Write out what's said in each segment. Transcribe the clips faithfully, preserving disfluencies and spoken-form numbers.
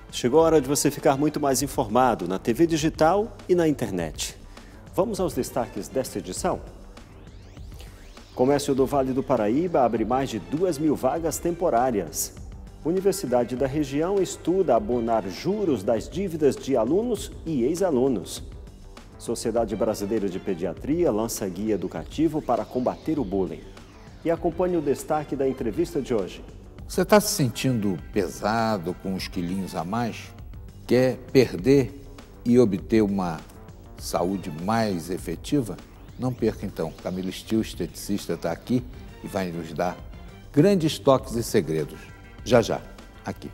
Chegou a hora de você ficar muito mais informado na T V digital e na internet. Vamos aos destaques desta edição? Comércio do Vale do Paraíba abre mais de duas mil vagas temporárias. Universidade da região estuda abonar juros das dívidas de alunos e ex-alunos. Sociedade Brasileira de Pediatria lança guia educativo para combater o bullying. E acompanhe o destaque da entrevista de hoje. Você está se sentindo pesado, com uns quilinhos a mais? Quer perder e obter uma saúde mais efetiva? Não perca então, Camila Stil, esteticista, está aqui e vai nos dar grandes toques e segredos. Já já, aqui.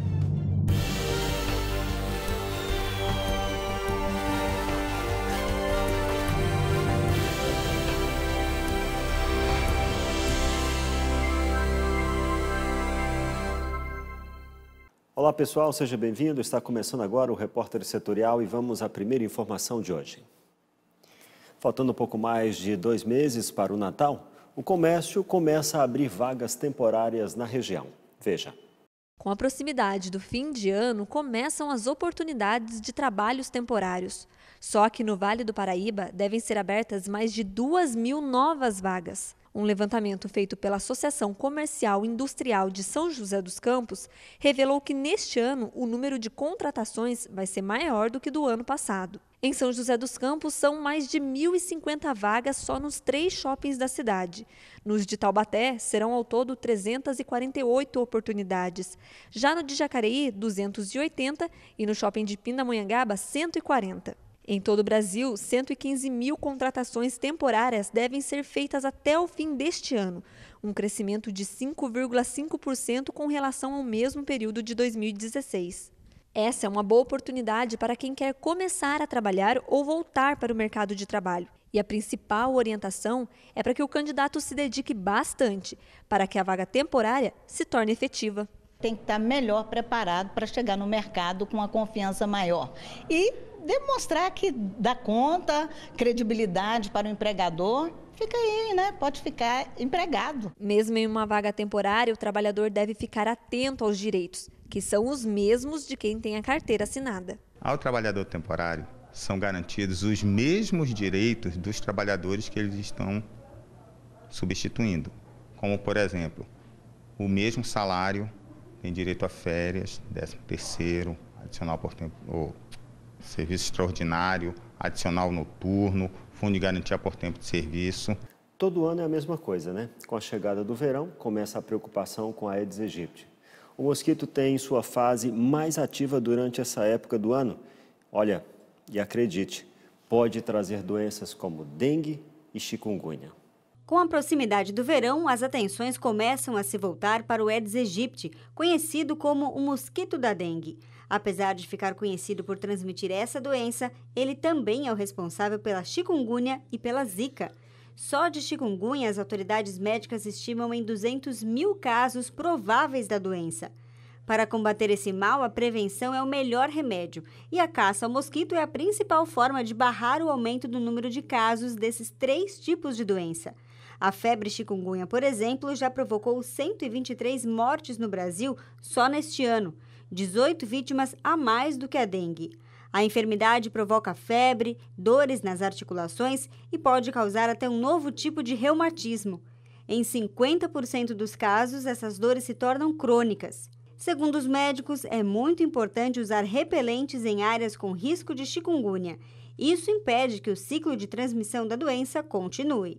Olá pessoal, seja bem-vindo. Está começando agora o Repórter Setorial e vamos à primeira informação de hoje. Faltando um pouco mais de dois meses para o Natal, o comércio começa a abrir vagas temporárias na região. Veja. Com a proximidade do fim de ano, começam as oportunidades de trabalhos temporários. Só que no Vale do Paraíba devem ser abertas mais de duas mil novas vagas. Um levantamento feito pela Associação Comercial e Industrial de São José dos Campos revelou que neste ano o número de contratações vai ser maior do que do ano passado. Em São José dos Campos são mais de mil e cinquenta vagas só nos três shoppings da cidade. Nos de Taubaté serão ao todo trezentas e quarenta e oito oportunidades. Já no de Jacareí, duzentas e oitenta e no shopping de Pindamonhangaba, cento e quarenta. Em todo o Brasil, cento e quinze mil contratações temporárias devem ser feitas até o fim deste ano, um crescimento de cinco vírgula cinco por cento com relação ao mesmo período de dois mil e dezesseis. Essa é uma boa oportunidade para quem quer começar a trabalhar ou voltar para o mercado de trabalho. E a principal orientação é para que o candidato se dedique bastante para que a vaga temporária se torne efetiva. Tem que estar melhor preparado para chegar no mercado com uma confiança maior. E demonstrar que dá conta, credibilidade para o empregador, fica aí, né? Pode ficar empregado. Mesmo em uma vaga temporária, o trabalhador deve ficar atento aos direitos, que são os mesmos de quem tem a carteira assinada. Ao trabalhador temporário, são garantidos os mesmos direitos dos trabalhadores que eles estão substituindo. Como, por exemplo, o mesmo salário, tem direito a férias, décimo terceiro, adicional por tempo... ou serviço extraordinário, adicional noturno, fundo de garantia por tempo de serviço. Todo ano é a mesma coisa, né? Com a chegada do verão, começa a preocupação com a Aedes aegypti. O mosquito tem sua fase mais ativa durante essa época do ano. Olha, e acredite, pode trazer doenças como dengue e chikungunya. Com a proximidade do verão, as atenções começam a se voltar para o Aedes aegypti, conhecido como o mosquito da dengue. Apesar de ficar conhecido por transmitir essa doença, ele também é o responsável pela chikungunya e pela zika. Só de chikungunya, as autoridades médicas estimam em duzentos mil casos prováveis da doença. Para combater esse mal, a prevenção é o melhor remédio, e a caça ao mosquito é a principal forma de barrar o aumento do número de casos desses três tipos de doença. A febre chikungunya, por exemplo, já provocou cento e vinte e três mortes no Brasil só neste ano, dezoito vítimas a mais do que a dengue. A enfermidade provoca febre, dores nas articulações e pode causar até um novo tipo de reumatismo. Em cinquenta por cento dos casos, essas dores se tornam crônicas. Segundo os médicos, é muito importante usar repelentes em áreas com risco de chikungunya. Isso impede que o ciclo de transmissão da doença continue.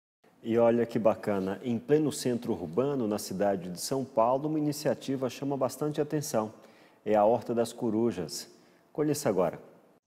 E olha que bacana, em pleno centro urbano, na cidade de São Paulo, uma iniciativa chama bastante atenção. É a Horta das Corujas. Conheça agora.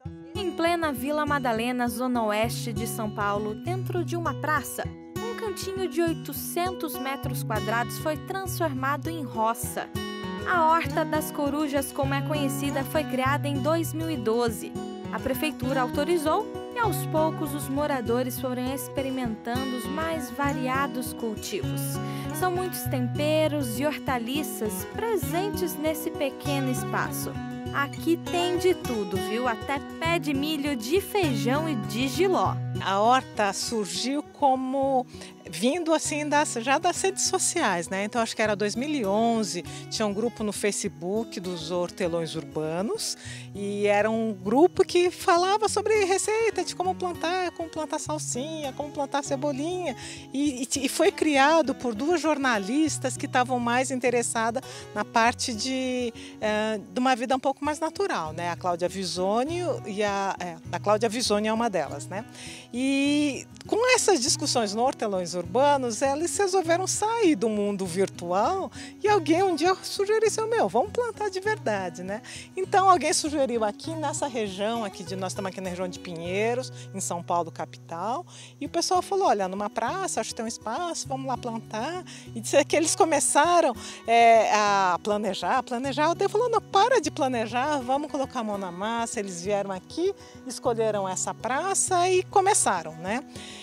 Em plena Vila Madalena, zona oeste de São Paulo, dentro de uma praça, um cantinho de oitocentos metros quadrados foi transformado em roça. A Horta das Corujas, como é conhecida, foi criada em dois mil e doze. A prefeitura autorizou e aos poucos os moradores foram experimentando os mais variados cultivos. São muitos temperos e hortaliças presentes nesse pequeno espaço. Aqui tem de tudo, viu? Até pé de milho, de feijão e de jiló. A horta surgiu como vindo assim das, já das redes sociais, né? Então acho que era dois mil e onze, tinha um grupo no Facebook dos hortelões urbanos e era um grupo que falava sobre receita de como plantar, como plantar salsinha, como plantar cebolinha e, e, e foi criado por duas jornalistas que estavam mais interessadas na parte de, é, de uma vida um pouco mais natural, né? A Cláudia Visoni e a, é, a Cláudia Visoni é uma delas, né? E com essas discussões no Hortelões Urbanos, eles resolveram sair do mundo virtual e alguém um dia sugeriu assim, meu, vamos plantar de verdade, né? Então alguém sugeriu aqui nessa região, aqui de, nós estamos aqui na região de Pinheiros, em São Paulo, capital, e o pessoal falou, olha, numa praça, acho que tem um espaço, vamos lá plantar. E disse que eles começaram é, a planejar, planejar, até falou, não, para de planejar, vamos colocar a mão na massa. Eles vieram aqui, escolheram essa praça e começaram, né?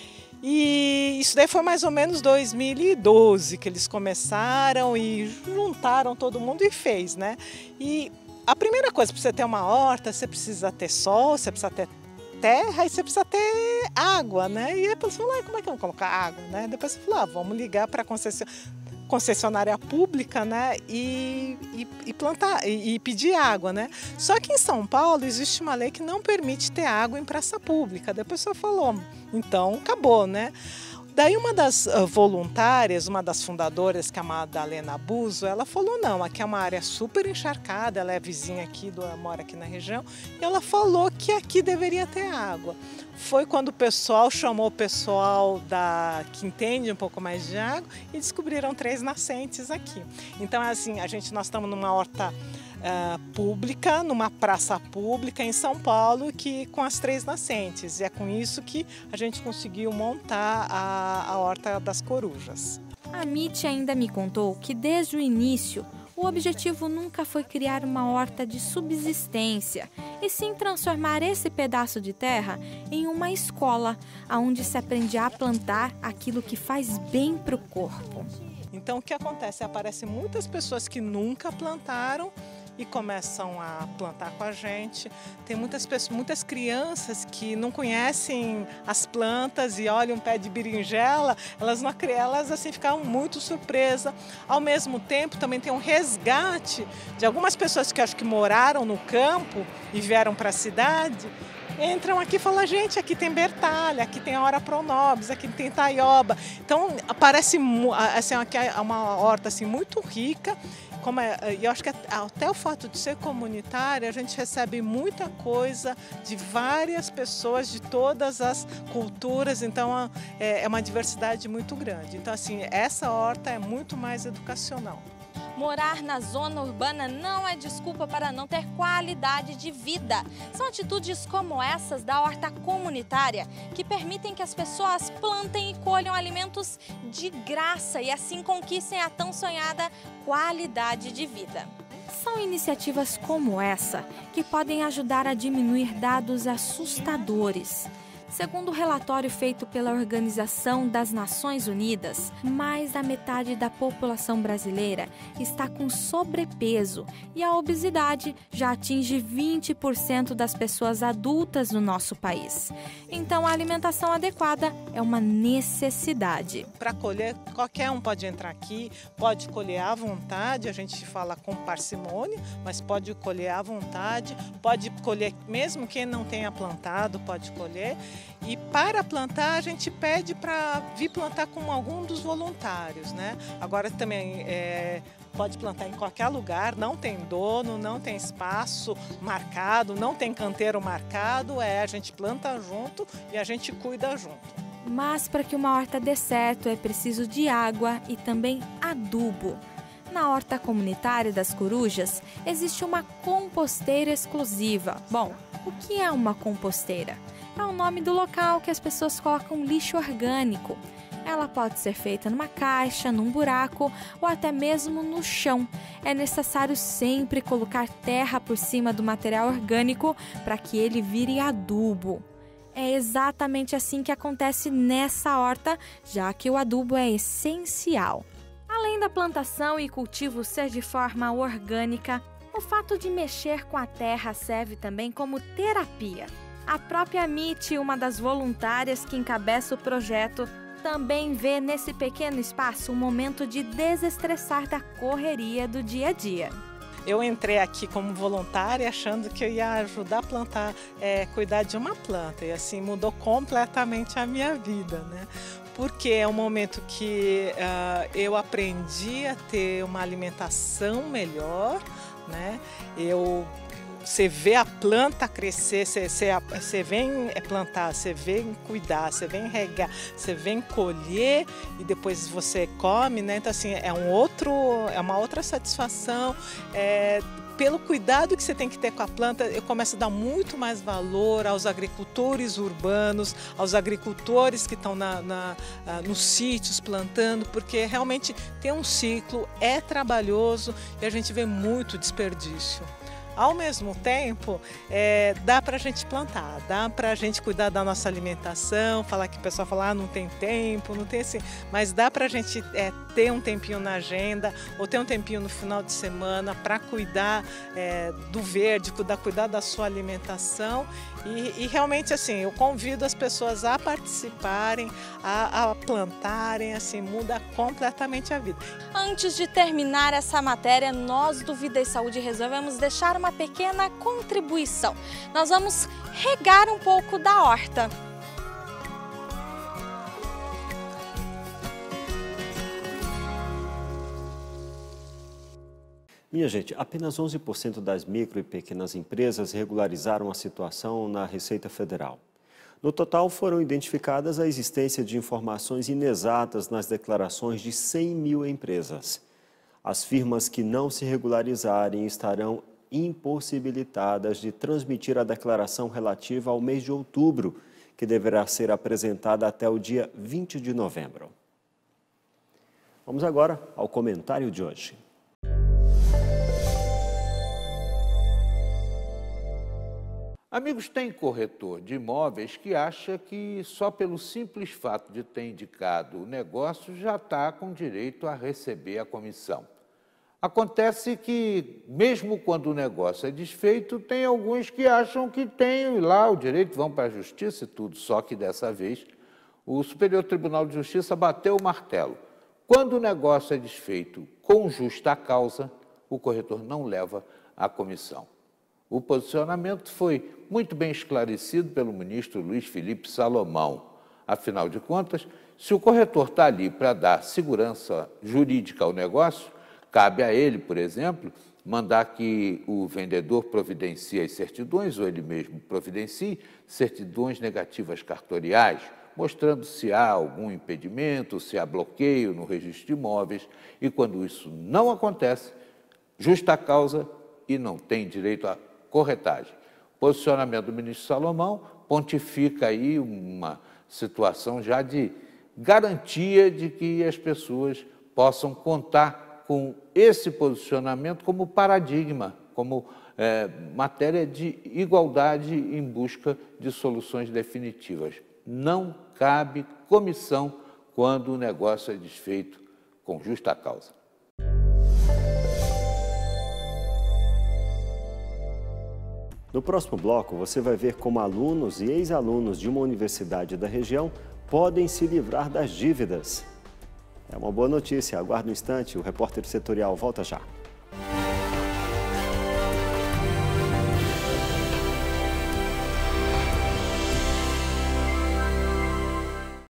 E isso daí foi mais ou menos dois mil e doze que eles começaram e juntaram todo mundo e fez, né? E a primeira coisa, para você ter uma horta, você precisa ter sol, você precisa ter terra e você precisa ter água, né? E aí você falou, ah, como é que eu vou colocar água, né? Depois você falou, ah, vamos ligar para a concessionária. concessionária pública, né, e, e, e plantar e, e pedir água, né? Só que em São Paulo existe uma lei que não permite ter água em praça pública. Depois você falou, então acabou, né? Daí uma das uh, voluntárias, uma das fundadoras, que é a Madalena Buzo, ela falou, não, aqui é uma área super encharcada, ela é vizinha aqui, do, mora aqui na região, e ela falou que aqui deveria ter água. Foi quando o pessoal chamou o pessoal da, que entende um pouco mais de água e descobriram três nascentes aqui. Então, assim, a gente, nós estamos numa horta Uh, pública, numa praça pública em São Paulo, que, com as três nascentes. E é com isso que a gente conseguiu montar a, a Horta das Corujas. A Mitty ainda me contou que desde o início o objetivo nunca foi criar uma horta de subsistência, e sim transformar esse pedaço de terra em uma escola, onde se aprende a plantar aquilo que faz bem para o corpo. Então o que acontece? Aparecem muitas pessoas que nunca plantaram e começam a plantar com a gente. Tem muitas pessoas, muitas crianças que não conhecem as plantas e olham um pé de berinjela, elas não elas assim ficaram muito surpresas. Ao mesmo tempo, também tem um resgate de algumas pessoas que acho que moraram no campo e vieram para a cidade. Entram aqui e falam, gente, aqui tem bertalha, aqui tem hora pronobis, aqui tem taioba. Então, parece assim, aqui é uma horta assim, muito rica. Como é, eu acho que até o fato de ser comunitária, a gente recebe muita coisa de várias pessoas, de todas as culturas. Então, é, é uma diversidade muito grande. Então, assim, essa horta é muito mais educacional. Morar na zona urbana não é desculpa para não ter qualidade de vida. São atitudes como essas da horta comunitária que permitem que as pessoas plantem e colham alimentos de graça e assim conquistem a tão sonhada qualidade de vida. São iniciativas como essa que podem ajudar a diminuir dados assustadores. Segundo o relatório feito pela Organização das Nações Unidas, mais da metade da população brasileira está com sobrepeso e a obesidade já atinge vinte por cento das pessoas adultas no nosso país. Então, a alimentação adequada é uma necessidade. Para colher, qualquer um pode entrar aqui, pode colher à vontade, a gente fala com parcimônia, mas pode colher à vontade, pode colher, mesmo quem não tenha plantado, pode colher. E para plantar, a gente pede para vir plantar com algum dos voluntários, né? Agora também é, pode plantar em qualquer lugar, não tem dono, não tem espaço marcado, não tem canteiro marcado, é, a gente planta junto e a gente cuida junto. Mas para que uma horta dê certo, é preciso de água e também adubo. Na horta comunitária das Corujas, existe uma composteira exclusiva. Bom, o que é uma composteira? É o nome do local que as pessoas colocam lixo orgânico. Ela pode ser feita numa caixa, num buraco ou até mesmo no chão. É necessário sempre colocar terra por cima do material orgânico para que ele vire adubo. É exatamente assim que acontece nessa horta, já que o adubo é essencial. Além da plantação e cultivo ser de forma orgânica, o fato de mexer com a terra serve também como terapia. A própria Mitty, uma das voluntárias que encabeça o projeto, também vê nesse pequeno espaço um momento de desestressar da correria do dia a dia. Eu entrei aqui como voluntária achando que eu ia ajudar a plantar, é, cuidar de uma planta, e assim mudou completamente a minha vida, né? Porque é um momento que uh, eu aprendi a ter uma alimentação melhor, né? Eu, você vê a planta crescer, você, você, você vem plantar, você vem cuidar, você vem regar, você vem colher e depois você come, né? Então assim, é um outro, é uma outra satisfação. É, pelo cuidado que você tem que ter com a planta, eu começo a dar muito mais valor aos agricultores urbanos, aos agricultores que estão na, na, nos sítios plantando, porque realmente tem um ciclo, é trabalhoso e a gente vê muito desperdício. Ao mesmo tempo, é, dá para a gente plantar, dá para a gente cuidar da nossa alimentação, falar que o pessoal fala, ah, não tem tempo, não tem assim, mas dá para a gente é, ter um tempinho na agenda ou ter um tempinho no final de semana para cuidar é, do verde, cuidar, cuidar da sua alimentação e, e realmente assim, eu convido as pessoas a participarem, a, a plantarem, assim, muda completamente a vida. Antes de terminar essa matéria, nós do Vida e Saúde resolvemos deixar uma uma pequena contribuição. Nós vamos regar um pouco da horta. Minha gente, apenas onze por cento das micro e pequenas empresas regularizaram a situação na Receita Federal. No total, foram identificadas a existência de informações inexatas nas declarações de cem mil empresas. As firmas que não se regularizarem estarão impossibilitadas de transmitir a declaração relativa ao mês de outubro, que deverá ser apresentada até o dia vinte de novembro. Vamos agora ao comentário de hoje. Amigos, tem corretor de imóveis que acha que só pelo simples fato de ter indicado o negócio já está com direito a receber a comissão. Acontece que, mesmo quando o negócio é desfeito, tem alguns que acham que têm lá o direito, vão para a justiça e tudo. Só que, dessa vez, o Superior Tribunal de Justiça bateu o martelo. Quando o negócio é desfeito com justa causa, o corretor não leva a comissão. O posicionamento foi muito bem esclarecido pelo ministro Luiz Felipe Salomão. Afinal de contas, se o corretor está ali para dar segurança jurídica ao negócio, cabe a ele, por exemplo, mandar que o vendedor providencie as certidões, ou ele mesmo providencie certidões negativas cartoriais, mostrando se há algum impedimento, se há bloqueio no registro de imóveis, e quando isso não acontece, justa causa e não tem direito à corretagem. O posicionamento do ministro Salomão pontifica aí uma situação já de garantia de que as pessoas possam contar com esse posicionamento como paradigma, como é, matéria de igualdade em busca de soluções definitivas. Não cabe comissão quando o negócio é desfeito com justa causa. No próximo bloco, você vai ver como alunos e ex-alunos de uma universidade da região podem se livrar das dívidas. É uma boa notícia. Aguarde um instante, o repórter setorial volta já.